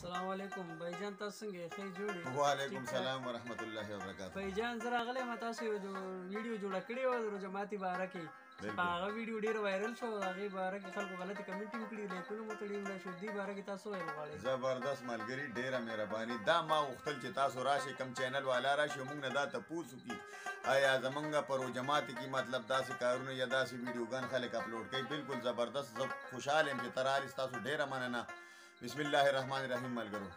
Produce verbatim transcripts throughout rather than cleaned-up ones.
السلام علیکم بھائی جان، تاسو څنګه یې؟ ښه جوړ یې؟ وعلیکم السلام ورحمۃ اللہ وبرکاتہ. بھائی جان، زه راغلی یم، تاسو یو ویډیو جوړه کړې وه د روژه باره کې چې په هغه ویډیو ډېر وایرل شو. د هغې باره کې خلکو غلطې کمنټ هم کړي، لایکونه مو تړي وړه شو. دې باره کې تاسو ویل غواړئ؟ زبردست ملګري، ډیره مهرباني. دا ما غوښتل چې تاسو راشئ، کوم چینل والا راشي موږ نه دا تپوس وکړي آیا زمونږ په روژه ماتي کې مطلب داسې کارونه یا داسې ویډیوګان خلک اپلوډ کوي. بالکل زبردست. زه خوشحال یم چې ته رالې، ستاسو ډیره مننه. بسم الله الرحمن الرحیم. ملګرو،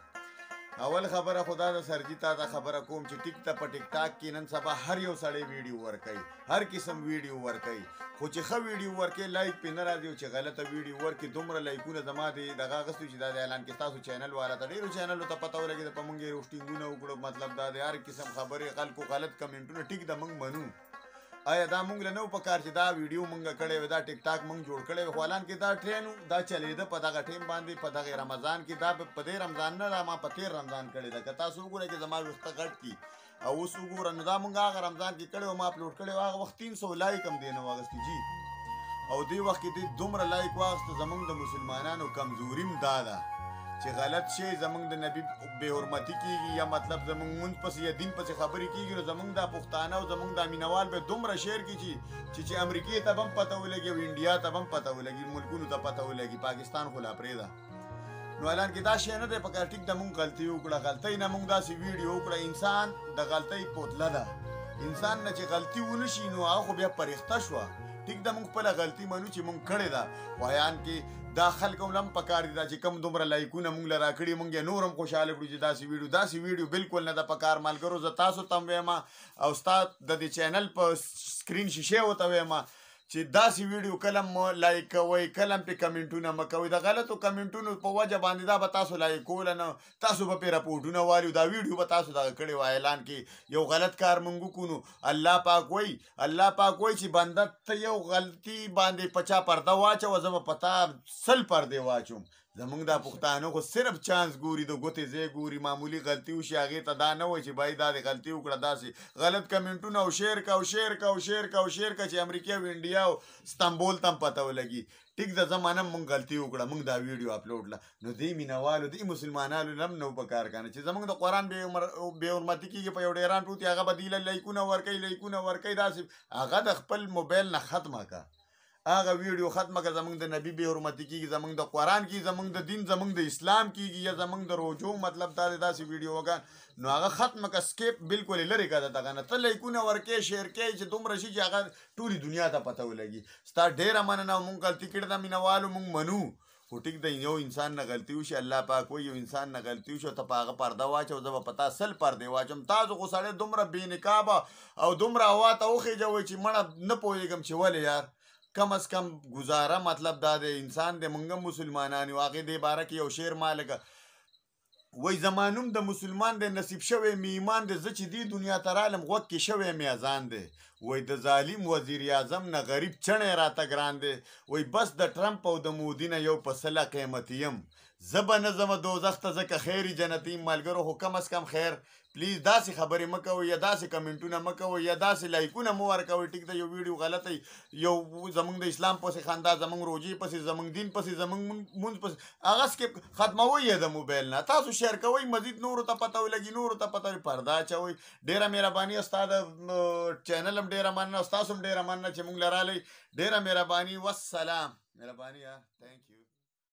اول خبره خدا د سرجي تا ته خبره کوم چې ټیک ته په ټیک ټاک کې نن سبا هر یو سړی ویډیو ورکوي، هر قسم ویډیو ورکوي، خو چې ښه ویډیو ورکوي لایک پې نه راځي، او چې غلطه ویډیو ورکوي دومره لایکونه زما د دغه اخیستو چې دا د اعلان کې ستاسو چینل والا ته ډېرو چینلو ته پته ولګېده، په موږ یې روسټینګونه وکړو. مطلب دا د هر قسم خبرې خلکو غلط کمنټونه ټیک ده موږ منو. آیا دا موږ له نه په کار چې دا ویډیو موږ کړی وي، دا ټیک ټاک موږ جوړ کړی وي، خو حالان کې دا ټرین دا چلېده په دغه ټیم باندې په دغه رمضان کې. دا په دې رمضان نه دا ما په تېر رمضان کړې ده. که تاسو وګورئ چې زما ویښته غټ کي او اوس وګوره، نو دا موږ هغه رمضان کې کړی وو، ما اپلوډ کړی وو. هغه وخت تین سو لایک هم دی نه واغستې جي، او دې وخت کې دې دومره لایک واغسته. زموږ د مسلمانانو کمزوري هم دا ده چې غلط شی زمونږ د نبی بې حرمتي کېږي، یا مطلب زمونږ مونځ پسې یا دین پسې خبرې کېږي، نو زمونږ دا پښتانه او زمونږ دا مینوال به دومره شیر کړي چې چې امریکې ته به هم پته ولګي او انډیا ته به هم پته ولګي، ملکونو ته پته ولګي، پاکستان خو لا پرېږده. نو حالان کې دا شی نه دی په کار. ټیک ده موږ غلطي وکړه، غلطۍ نه موږ داسې ویډیو وکړه. انسان د غلطۍ پوتله ده. انسان نه چې غلطي ونه شي نو هغه خو بیا پرېخته شوه. ټیک ده موږ خپله غلطي منو چې موږ کړې ده، خو حیان کې دا خلکو هم پکار دي دا چې کم دومره لایکونه موږ له راکړي موږ یې نور هم خوشحاله کړو چې داسې ویډیو داسې ویډیو بالکل نه ده پکار. ملګرو، زه تاسو ته هم وایم او ستا د دې چینل په سکرین شیشې ورته وایم چې داسې ویډیو کله مو لایک کوئ، کله هم پې کمنټونه مه کوئ. د غلطو کمنټونو په وجه باندې دا به تاسو لایک کوله نه، تاسو به پې راپورټونه والو، دا ویډیو به تاسو دغه کړی وه. اعلان کې یو غلط کار موږ وکړو، الله پاک وایي الله پاک وایي چې بنده ته یو غلطي باندې په چا پرده واچوه، زه به په تا سل پردې واچوم. زمونږ دا پښتانه خو صرف چانس ګوري، د ګوتې ځای ګوري. معمولي غلطي وشي هغې ته دا نه وایي چې بای دا د غلطي وکړه، داسې غلط کمنټونه او شیر که او شیر که او شیر که او شیر که چې امریکا او انډیا او استانبول ته هم پته ولګي. ټیک ده، زه منم موږ غلطي وکړه، موږ دا ویډیو اپلوډ کړه. نو دې مینوالو دې مسلمانانو نه هم نه په کار کنه چې زموږ د قرآن بې حرمتي کېږي په یو ډیران ټوتې، هغه به دې له لایکونه ورکوي لایکونه ورکوي. داسې هغه د خپل موبایل نه ختمه که هغه ویډیو ختمه که زمونږ د نبي بې حرمتي کېږي، زمونږ د قرآن کېږي، زمونږ د دین زمونږ د اسلام کېږي، یا زمونږ د روجو مطلب دا دی داسې ویډیوګان، نو هغه ختمه که سکیپ بالکل یې لرې که د دغه نه. ته لایکونه ورکې شیر کې چې دومره شي چې هغه ټولې دنیا ته پته ولګي. ستا ډېره مننه. موږ غلطي کړې ده مینهوالو، موږ منو، خو ټیک ده یو انسان نه غلطي وشي. الله پاک وایي یو انسان نه غلطي وشي او ته په هغه پرده واچو، زه به په تا سل پردې واچوم. تاسو خو سړی دومره بې نقابه او دومره هوا ته وخېجوئ چې مړه نه پوهېږم چې ولې یار. کم از کم گزاره مطلب دا د انسان د منګم مسلمانان یو هغې دې باره کې یو شعر ما لکه وای زما نوم د مسلمان دی، نصیب شوی مې ایمان دی، زه چې دې دنیا ته رالم غوږ کې شوی مې اذان دی. وای د ظالم وزیر اعظم نه غریب چڼی راته ګران دی. وای بس د ټرمپ او د مودي نه یو په سله قیمتي یم، زه به نه ځمه دوزخ ته ځکه خیر جنتي یم. ملګرو، خو کم از کم خیر پلیز داسې خبرې مه کوئ، یا داسې کمنټونه مه کوئ، یا داسې لایکونه مه ورکوئ. ټیک ده، یو ویډیو غلطه یو زمونږ د اسلام پسې خندا، زمونږ روجې پسې، زمونږ دین پسې، زمونږ مونځ پسې هغه سکیپ ختموئ یې د موبایل نه. تاسو شیر کوئ، مزید نورو ته پته ولګي، نورو ته پته پرده اچوئ. ډېره مهرباني. ستا د چینل هم ډېره مننه، ستاسو هم ډېره مننه چې موږ له رالی. ډېره مهرباني. والسلام. مهرباني. تhank you.